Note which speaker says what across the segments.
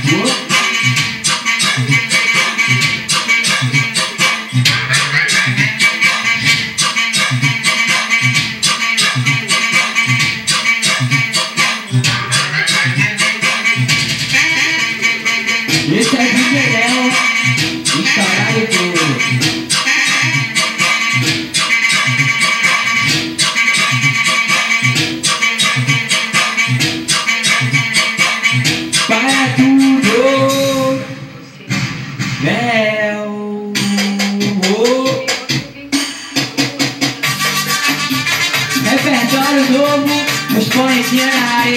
Speaker 1: Esse é DJ Léo, estourado tudo. Para tudo, Léo. Repertório novo, os poetinhos na área.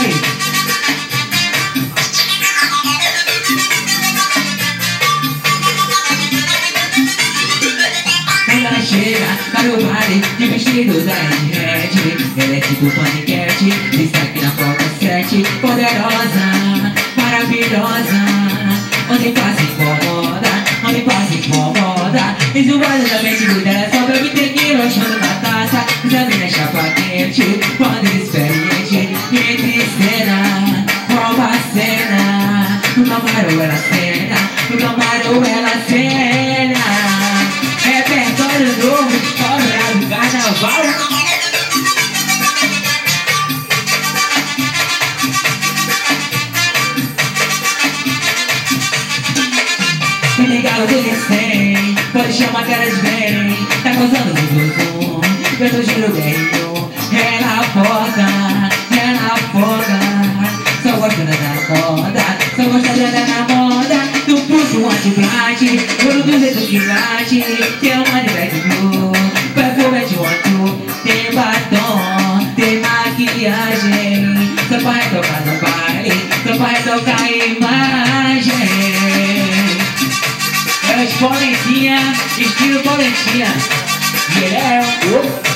Speaker 1: Ela chega para o baile de vestido da Red. Ela é tipo paniquete, está aqui na porta 7. Poderosa, maravilhosa, onde passa incomoda, onde passa incomoda. Exubrada da mente dela, só bebe tequila, achando na taça. Examina a chapa quente, quando experiente. Entre cena, rouba a cena. No camarão ela cena, no camarão ela cena. Repertório novo, história do carnaval. Me ligaram deles tem, pode chamar que elas vêm. Tá causando zoom, eu tô giro ganho. Ela afoga, só gosta da moda, só gosta da moda. Do pulso anti-blade, ouro do dedo que late. Tem uma de Black Blue, perfume de outro. Tem batom, tem maquiagem. Só pra retocar no baile, só pra retocar a imagem. É os polentinha, estilo polentinha. E ele é o...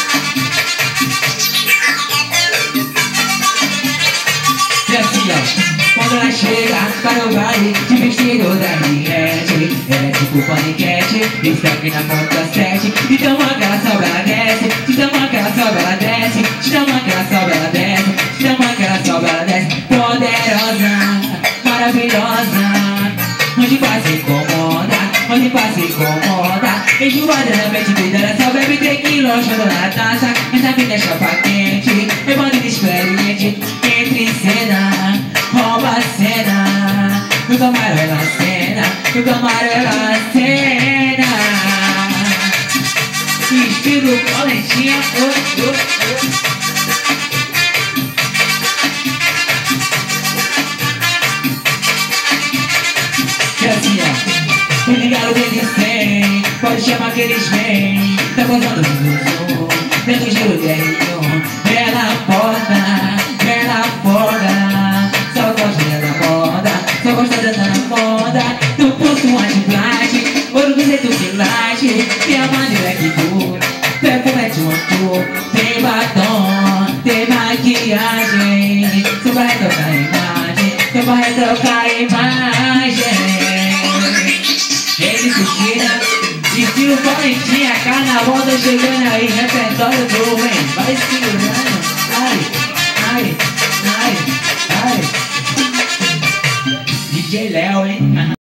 Speaker 1: E assim ó, quando ela chega para o baile de vestido da Red, ela é tipo paniquete, está aqui na porta 7. Então aquela sobra ela desce, então aquela sobra ela desce, então aquela sobra ela desce, então aquela sobra ela desce. Poderosa, maravilhosa, onde passa incomoda, onde passa incomoda. Enjoada na mente dela, só bebe tequila, achando na taça. Essa vida é chapa quente, é bandido experiente. Entre cena, rouba a cena. No camarão ela cena, no camarão ela cena. Estilo polentinha, E assim ó, me ligaram deles tem, pode chamar que eles vêm. Tá gostando do dentro do giro ganho. Ela afoga, só gosta da moda, só gosta da moda. Do pulso anti-blade, ouro do dedo que late. Tem a maneira que tu, perfume de outro. Tem batom, tem maquiagem. Só pra retocar a imagem, só pra retocar a imagem. Ele suspira, estilo polentinha, carnaval tá chegando aí, repertório novo, hein? Vai segurando, ai. DJ Léo, hein?